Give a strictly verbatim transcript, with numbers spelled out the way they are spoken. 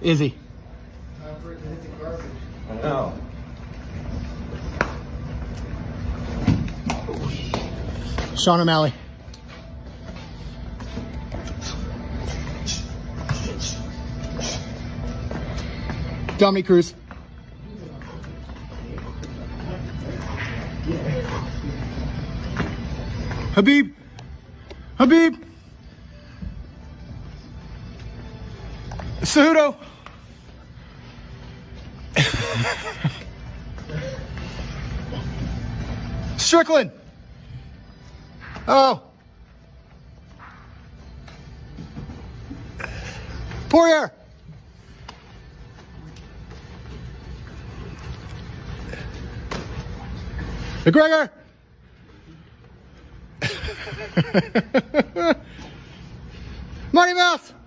Is he? Time for it to hit the garbage. I know. Sean O'Malley. Dominic Cruz. Habib. Habib. Cejudo. Strickland. Oh. Poirier. McGregor. Marty Mouse.